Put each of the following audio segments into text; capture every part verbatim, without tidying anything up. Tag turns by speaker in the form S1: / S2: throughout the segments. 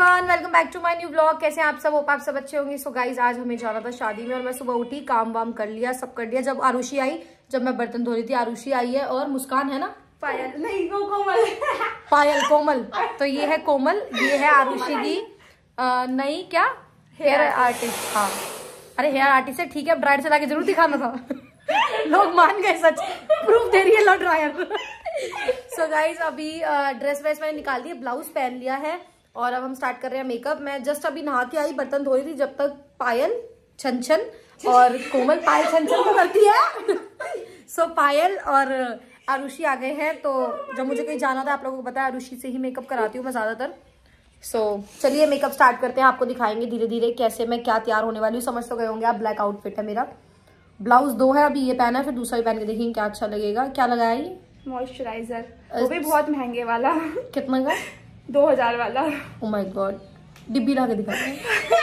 S1: Everyone, welcome back to my new blog. कैसे हैं आप सब? होप आप सब अच्छे होंगे। सो गाइज आज हमें जाना था शादी में और मैं सुबह उठी, काम वाम कर लिया, सब कर लिया। जब आरुषि आई, जब मैं बर्तन धो रही थी, आरुषि आई है और मुस्कान है ना,
S2: पायल नहीं वो कोमल
S1: पायल कोमल। तो ये है कोमल, ये है आरुषि की नई क्या हेयर आर्टिस्ट। हाँ अरे हेयर आर्टिस्ट है, ठीक है, ब्राइड से लाके जरूर दिखाना था। लोग मान गए, सच प्रूफ दे रही है लो ड्रायर। सो गाइज अभी ड्रेस व्रेस मैंने निकाल दी, ब्लाउज पहन लिया है और अब हम स्टार्ट कर रहे हैं मेकअप। मैं जस्ट अभी नहा के आई, बर्तन धो रही थी, जब तक पायल छन छन और कोमल पायल छन छन तो करती है। सो so, पायल और आरुषि आ गए हैं। तो जब मुझे कहीं जाना था, आप लोगों को पता है आरुषि से ही मेकअप कराती हूँ मैं ज्यादातर। सो so, चलिए मेकअप स्टार्ट करते हैं। आपको दिखाएंगे धीरे धीरे कैसे मैं क्या तैयार होने वाली हूँ। समझ तो गए होंगे आप, ब्लैक आउटफिट है मेरा। ब्लाउज दो है, अभी ये पहना है, फिर दूसरा भी पहन के देखेंगे क्या अच्छा लगेगा। क्या लगाया ये?
S2: मॉइस्चराइजर, वो भी बहुत महंगे वाला।
S1: कितना का?
S2: दो हजार वाला।
S1: ओ माय गॉड, डिब्बी ला के दिखाते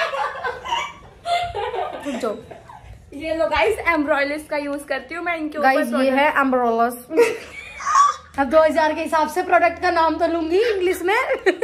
S1: हैं।
S2: ये लो गाइस, एम्ब्रॉयलिस का यूज करती हूँ मैं इनके ऊपर।
S1: गाइस ये है एम्ब्रॉयलिस। अब दो हजार के हिसाब से प्रोडक्ट का नाम तो लूंगी इंग्लिश में।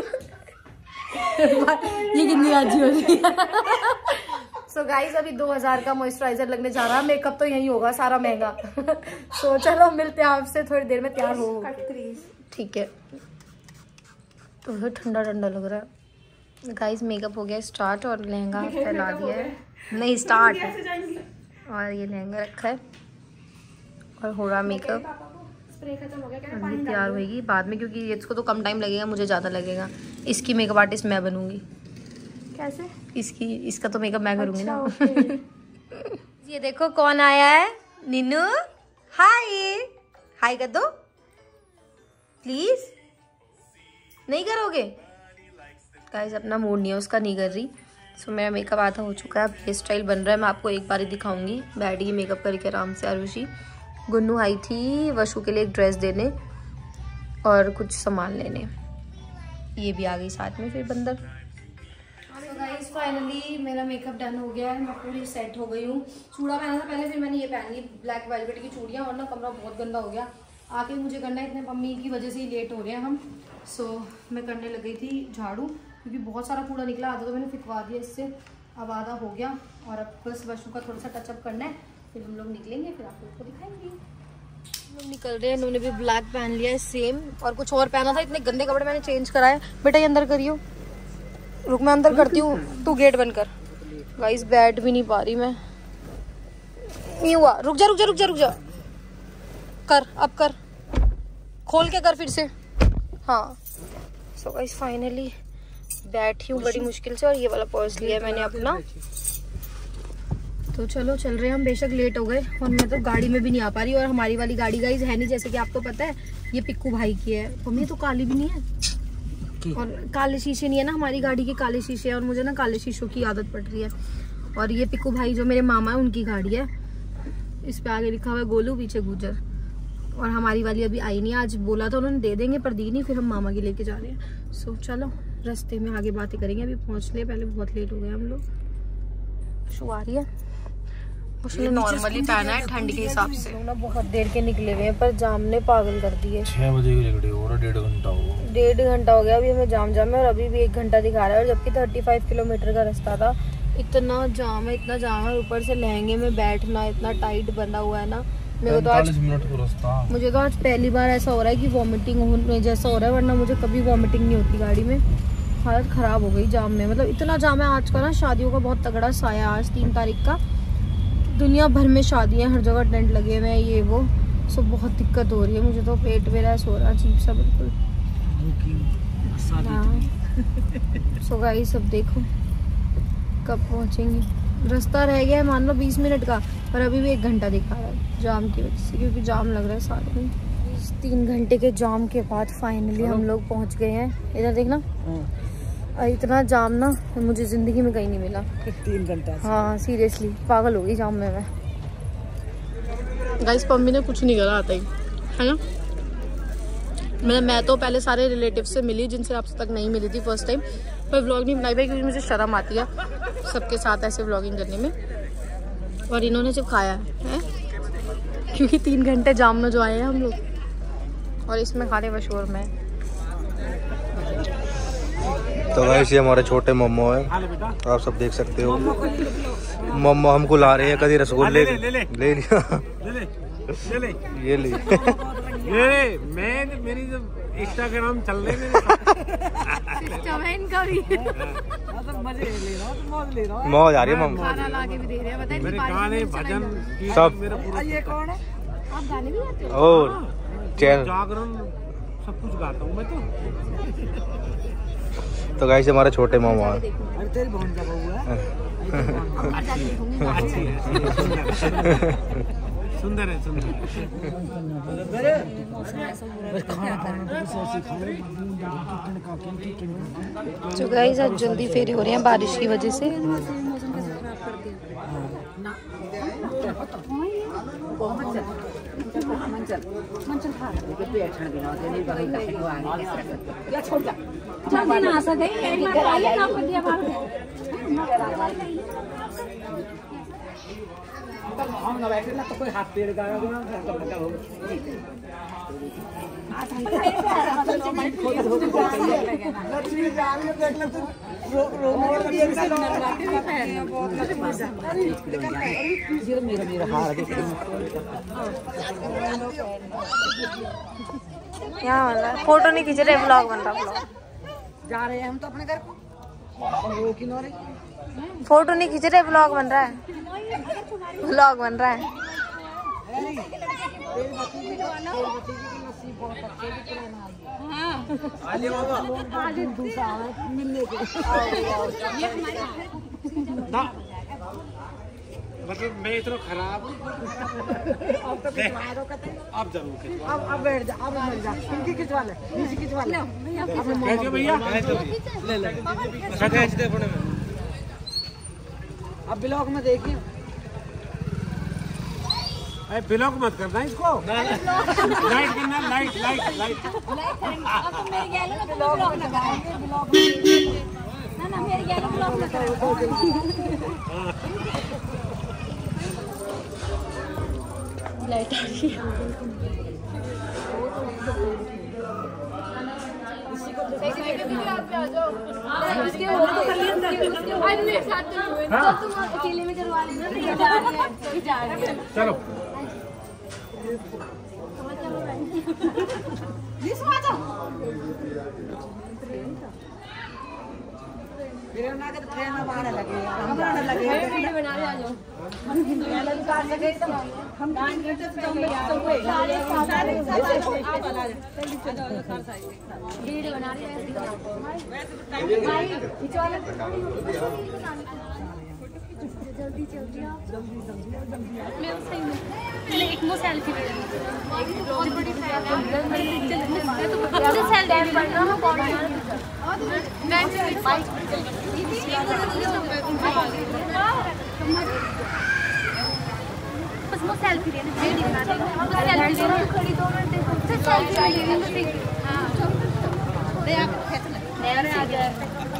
S1: ये कितनी राजी हो रही है। सो गाइस अभी दो हजार का मॉइस्चराइजर लगने जा रहा है। मेकअप तो यही होगा सारा महंगा। सो so, चलो मिलते हैं आपसे थोड़ी देर में, तैयार हो। ठीक है, तो ठंडा ठंडा लग रहा है। गाइस मेकअप हो गया स्टार्ट और लहंगा फैला दिया है, नहीं स्टार्ट है। और ये लहंगा रखा है और हो रहा मेकअप। अभी तैयार होगी बाद में, क्योंकि इसको तो कम टाइम लगेगा, मुझे ज़्यादा लगेगा। इसकी मेकअप आर्टिस्ट मैं बनूंगी।
S2: कैसे?
S1: इसकी इसका तो मेकअप मैं करूंगी
S2: अच्छा,
S1: ना। ये देखो कौन आया है, नीनू। हाय हाय कर दो प्लीज। नहीं करोगे? गाइस अपना मूड नहीं है उसका, नहीं कर रही। सो so, मेरा मेकअप आधा हो चुका है, अब हेयर स्टाइल बन रहा है। मैं आपको एक बार ही दिखाऊंगी। बैठी मेकअप करके आराम से आरुषि। गुन्नू आई थी वशु के लिए एक ड्रेस देने और कुछ सामान लेने, ये भी आ गई साथ में फिर बंदर। तो गाइस फाइनली मेरा मेकअप डन हो गया है, मैं पूरी सेट हो गई हूँ। चूड़ा पहना था पहले, फिर मैंने ये पहन ली ब्लैक वेलवेट की चूड़ियाँ, और ना कमरा बहुत गंदा हो गया। आके मुझे करना है, इतने मम्मी की वजह से ही लेट हो रहे हैं हम। सो so, मैं करने लग गई थी झाड़ू, क्योंकि बहुत सारा कूड़ा निकला। आधा तो मैंने फिकवा दिया इससे, अब आधा हो गया और अब बस वशु का थोड़ा सा टचअप करना है, फिर हम लोग निकलेंगे, फिर आप लोग को दिखाएंगे। हम लोग निकल रहे हैं। इन्होंने भी ब्लैक पहन लिया है सेम, और कुछ और पहना था। इतने गंदे कपड़े मैंने चेंज कराए। बेटा ये अंदर करियो, रुक मैं अंदर करती हूँ, तू गेट बंद कर। गाइस बैठ भी नहीं पा रही मैं, नहीं हुआ। रुक जा रुक जा रुक जा रुक जा, कर अब कर, खोल के कर फिर से। हाँ सो गाइस फाइनली बैठी हूँ बड़ी मुश्किल से, और ये वाला पर्स लिया है मैंने अपना। तो चलो चल रहे हैं हम। बेशक लेट हो गए और मैं तो गाड़ी में भी नहीं आ पा रही, और हमारी वाली गाड़ी गाइस है नहीं, जैसे कि आपको पता है ये पिक्कू भाई की है। मम्मी तो काली भी नहीं है, और काले शीशे नहीं है ना हमारी गाड़ी के, काले शीशे है, और मुझे ना काले शीशों की आदत पड़ रही है। और ये पिक्कू भाई जो मेरे मामा है उनकी गाड़ी है, इस पे आगे लिखा हुआ है गोलू, पीछे गुजर। और हमारी वाली अभी आई नहीं, आज बोला था उन्होंने दे देंगे पर दी नहीं, फिर हम मामा की लेके जा रहे हैं। सो चलो रास्ते में आगे बातें करेंगे, अभी पहुंच ले, पहले बहुत लेट हो गए हम लोग। शू आ रही है, उसने नॉर्मली पहना है ठंड के हिसाब से। ना बहुत देर के निकले हुए हैं, पर जाम ने पागल कर दिए।
S3: छह बजे के निकले हो, डेढ़ घंटा हो
S1: डेढ़ घंटा हो गया अभी हमें जाम जाम में, और अभी भी एक घंटा दिखा रहा है, और जबकि थर्टी फाइव किलोमीटर का रास्ता था। इतना जाम है, इतना जाम है, ऊपर से लहंगे में बैठना इतना टाइट बंधा हुआ है ना। मेरे को तो आज
S3: मिनट का रास्ता, मुझे
S1: तो आज पहली बार ऐसा हो रहा है कि वॉमिटिंग होने जैसा हो रहा है, वरना मुझे कभी वॉमिटिंग नहीं होती गाड़ी में। हालत खराब हो गई जाम में, मतलब इतना जाम है आज का ना। शादियों का बहुत तगड़ा साया, आज तीन तारीख का दुनिया भर में शादियां, हर जगह टेंट लगे हुए हैं, ये वो। सो बहुत दिक्कत हो रही है मुझे, तो पेट मेरा सो रहा अजीब सा बिल्कुल। सो गाइस सब देखो कब पहुंचेंगे। रास्ता रह गया है मान लो बीस मिनट का, पर अभी भी एक घंटा दिखा रहा है जाम की वजह से, क्योंकि जाम लग रहा है सारे में। इस तीन घंटे के जाम के बाद फाइनली हम लोग पहुंच गए हैं। इधर देखना, इतना जाम ना मुझे जिंदगी में कहीं नहीं मिला।
S2: तीन घंटा
S1: हाँ सीरियसली पागल हो गई जाम में मैं। गाइस मम्मी ने कुछ नहीं करा आता ही है ना। मैं मैं तो पहले सारे रिलेटिव से मिली जिनसे आप तक नहीं मिली थी फर्स्ट टाइम, पर व्लॉग नहीं बनाई भाई, क्योंकि मुझे शर्म आती है सबके साथ ऐसे व्लॉगिंग करने में। और इन्होंने जब खाया है, क्योंकि तीन घंटे जाम में जो आए हैं हम लोग, और इसमें खा रहे वशोर में।
S3: तो गाइस ये हमारे छोटे मोमो है, आप सब देख सकते हो। मोमो हमको ला रहे हैं, कभी रसगुल्ले ले ले लिया, ये ले
S4: ये मैं मेरी जो इंस्टाग्राम चल रही है इनका भी मजे ले रहा हूँ, मौज ले रहा हूँ,
S3: मौज आ रही है मम्मा।
S2: खाना ला के भी दे रहे हैं, बताइए
S4: मेरे गाने भजन
S3: सब।
S2: ये कौन है? आप गाने भी गाते हो?
S3: और चैन
S4: जागरण सब कुछ गाता हूँ मैं तो।
S3: तो गाइस हमारे छोटे मोमो है।
S4: तेरी बहन का बहू है, अच्छी है, सुंदर है, सुंदर
S1: तो गाइस आज जल्दी फेरे हो रहे हैं बारिश की वजह से।
S4: हम ना बैठे ना तो कोई हाथ पेड़ गाया होगा मेरा मेरा हार
S1: यहाँ वाला फोटो नहीं खींच रहे, ब्लॉग बन रहा, ब्लॉग
S4: जा रहे हैं हम तो अपने घर को, किनारे
S1: फोटो नहीं खींच रहे, ब्लॉग बन रहा है, ब्लॉग बन रहा है।
S4: मतलब मैं इतना खराब आप जरूर
S5: अब अब बैठ जा, अब बैठ जा, इनकी खिंचवा ले, नीचे खिंचवा ले
S4: भैया
S5: ले ले। अब ब्लॉग में देखिए,
S4: ब्लॉक मत करना इसको, लाइट करना, लाइट लाइट लाइट
S2: अब तो मेरे गैलरी में ब्लॉग लगाएंगे, ब्लॉग ना ना मेरे गैलरी में ब्लॉग लगाएंगे।
S1: लाइट आ रही है।
S2: अकेले में करवा लेना,
S4: चलो
S5: मेरे ना के ट्रेन में बाहर लगे, हम बाहर लगे, वीडियो बना रहे आ जाओ, पहले दुकान लगे तो हम डांस करते तो हम सबको सारे सारे आप वाला
S2: वीडियो बना रहे हैं भाई, खिंचवा ले जल्दी जल्दी मैं सही में पहले एक मो सेल्फी ले लेंगे, बहुत बड़ी फैन है मेरी पिक्चर में तो मुझे सेल्फी बनना है, कौन मैं बस मो सेल्फी लेने वीडियो बना देंगे, हम सेल्फी लेने खड़ी दो मिनट देखो, फिर सेल्फी लेंगे। हां दे आप खेच ले मेरे आ गया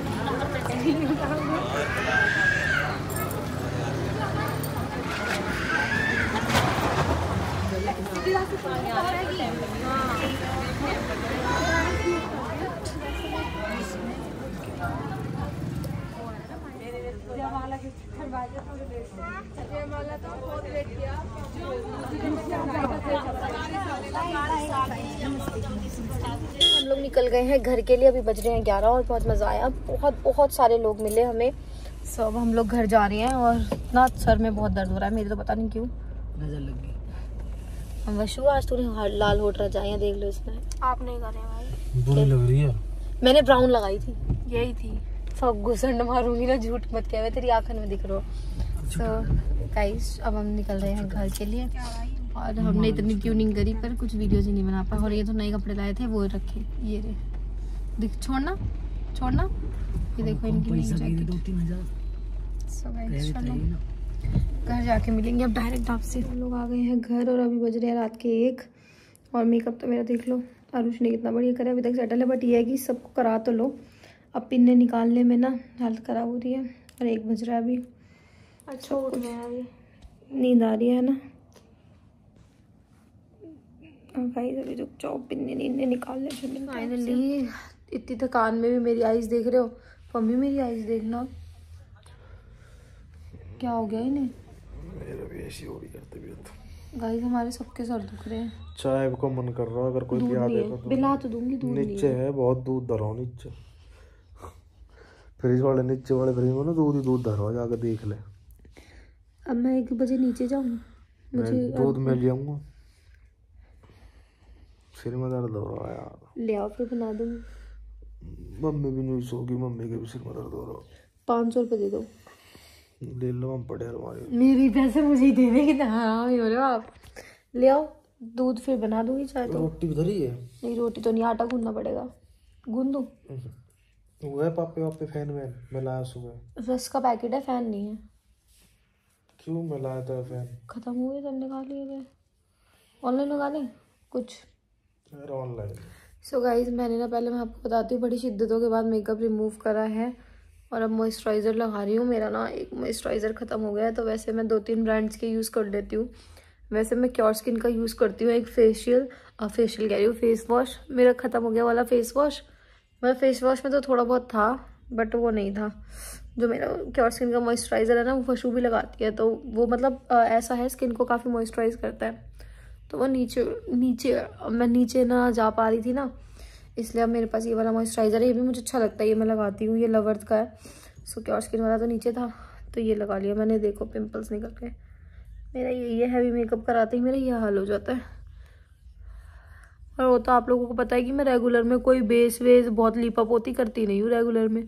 S1: हम लोग निकल गए हैं घर के लिए, अभी बज रहे हैं ग्यारह और बहुत मज़ा आया, बहुत बहुत सारे लोग मिले हमें। सब हम लोग घर जा रहे हैं और इतना सर में बहुत दर्द हो रहा है मेरे, तो पता नहीं क्यों।
S5: नजर लग गई।
S1: वशु आज तूने लाल होट रहा जाए, देख लो इसमें।
S2: आप नहीं कर रहे भाई,
S3: बुरी लग रही है।
S1: मैंने ब्राउन लगाई थी,
S2: यही थी।
S1: सब घुसंड मारूंगी ना, झूठ मत कह, तेरी आंखन में दिख रहा हो। सो गाइस अब हम निकल रहे हैं घर के लिए और हमने इतनी ट्यूनिंग करी पर कुछ वीडियोज ही नहीं बना पाए। और ये तो नए कपड़े लाए थे वो रखे, ये रे दिख, छोड़ना छोड़ना, ये देखो इनकी नई जैकेट।
S5: दो तीन हजार
S1: सो गाइस चलो घर जाके मिलेंगे अब डायरेक्ट आपसे। हम लोग आ गए हैं घर और अभी बज रहे हैं रात के एक। और मेकअप तो मेरा देख लो आरुष ने कितना बढ़िया करा, अभी तक सेटल है, बट ये है कि सबको करा तो लो, अब पिन्ने निकालने में ना हालत खराब हो रही है। और एक बज रहा है अभी,
S2: अच्छा उठ गया अभी,
S1: नींद आ रही है ना। और गाइस अभी रुक जाओ, पिन्ने नींदे निकाल ले। फाइनली इतनी थकान में भी मेरी आईज देख रहे हो। मम्मी मेरी आईज देखना, क्या हो गया इन्हें?
S3: मेरा भी ऐसी हो रही है तबीयत।
S1: गाइस हमारे सबके सर दुख रहे हैं।
S3: चाय को मन कर रहा है, अगर कोई पिला देगा तो।
S1: पिला तो दूंगी, दूध
S3: नीचे है बहुत दूध धरो नीचे, फ्रिज वाले नीचे वाले फ्रिज में ना दूध ही दूध धरो, जाकर देख ले।
S1: अब मैं एक बजे नीचे जाऊँ, मुझे
S3: दूध मिल जाऊंगा। सिर में दर्द हो रहा है यार।
S1: ले आओ फिर बना दूंगी।
S3: मम्मी भी नहीं सोगी, मम्मी के भी सिर में दर्द हो रहा है।
S1: पाँच सौ रुपये दे दो।
S3: ले लो, हम पड़े हमारे।
S1: मेरी पैसे मुझे ही देने की हराम ही हो रहे हो आप। ले आओ दूध, फिर बना दूंगी चाय। तो
S3: रोटी भी धरी है?
S1: नहीं रोटी तो नहीं, आटा गूंदना पड़ेगा। गूंद दूं?
S3: वो है पापे वापे फैन वैन मैं लाया सुबह।
S1: रस का पैकेट है, फैन नहीं है।
S3: क्यों मैं लाया था फैन?
S1: खत्म हुए तब निकाल लिए थे। ऑनलाइन लगा लें कुछ
S3: ऑनलाइन।
S1: सो गाइज मैंने ना, पहले मैं आपको बताती हूँ, बड़ी शिद्दतों के बाद मेकअप रिमूव करा है और अब मॉइस्चराइज़र लगा रही हूँ। मेरा ना एक मॉइस्चराइज़र ख़त्म हो गया है, तो वैसे मैं दो तीन ब्रांड्स के यूज़ कर लेती हूँ। वैसे मैं क्योर स्किन का यूज़ करती हूँ, एक फेशियल फेशियल कह रही हूँ फेस वॉश। मेरा ख़त्म हो गया वाला फेस वॉश। मेरा फेस वॉश में तो थोड़ा बहुत था, बट वो नहीं था। जो मेरा क्योर स्किन का मॉइस्चराइज़र है ना, वो खुशबू भी लगाती है, तो वो मतलब आ, ऐसा है, स्किन को काफ़ी मॉइस्चराइज करता है। तो वो नीचे नीचे मैं नीचे ना जा पा रही थी ना, इसलिए अब मेरे पास ये वाला मॉइस्चराइज़र है। ये भी मुझे अच्छा लगता है, ये मैं लगाती हूँ। ये लवर्थ का है। सो क्योर स्किन वाला तो नीचे था, तो ये लगा लिया मैंने। देखो पिंपल्स निकल गए मेरा। ये ये हैवी मेकअप कराते ही मेरा ये हाल हो जाता है। और वो तो आप लोगों को पता है कि मैं रेगुलर में कोई बेस वेस बहुत लीपअप होती करती नहीं हूँ रेगुलर में,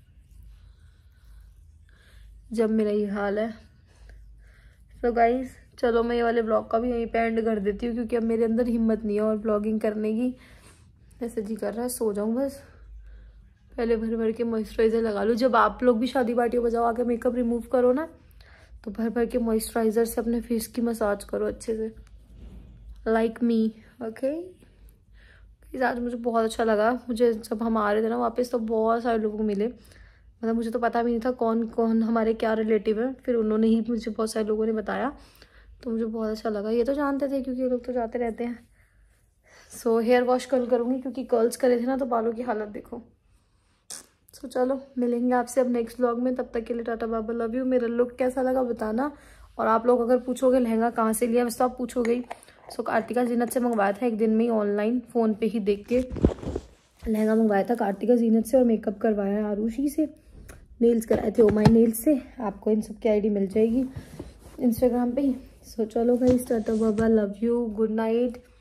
S1: जब मेरा ये हाल है। तो गाइस चलो मैं ये वाले ब्लॉग का भी यहीं पे एंड कर देती हूँ, क्योंकि अब मेरे अंदर हिम्मत नहीं है और ब्लॉगिंग करने की। ऐसे जी कर रहा है सो जाऊँ बस। पहले भर भर के मॉइस्चराइज़र लगा लूँ। जब आप लोग भी शादी पार्टियों में जाओ, आके मेकअप रिमूव करो ना, तो भर भर के मॉइस्चराइज़र से अपने फेस की मसाज करो अच्छे से, लाइक मी। ओके आज मुझे बहुत अच्छा लगा। मुझे जब हम आ रहे थे ना वापस, तो बहुत सारे लोगों को मिले। मतलब मुझे तो पता भी नहीं था कौन कौन हमारे क्या रिलेटिव है, फिर उन्होंने ही मुझे, बहुत सारे लोगों ने बताया, तो मुझे बहुत अच्छा लगा। ये तो जानते थे क्योंकि ये लोग तो जाते रहते हैं। सो हेयर वॉश कल करूँगी, क्योंकि कर्ल्स करे थे ना, तो बालों की हालत देखो। सो so, चलो मिलेंगे आपसे अब नेक्स्ट व्लॉग में। तब तक के लिए टाटा बाबा, लव यू। मेरा लुक कैसा लगा बताना। और आप लोग अगर पूछोगे लहंगा कहाँ से लिया, वैसे तो आप पूछोगे ही। सो so, कार्तिका जीनत से मंगवाया था एक दिन में ही, ऑनलाइन फ़ोन पे ही देख के लहंगा मंगवाया था कार्तिका जीनत से, और मेकअप करवाया है आरुषि से। नेल्स कराए थे ओ माई नेल्स से। आपको इन सब की आई डी मिल जाएगी इंस्टाग्राम पे ही। सो so, चलो भाई टाटा बाबा, लव यू, गुड नाइट।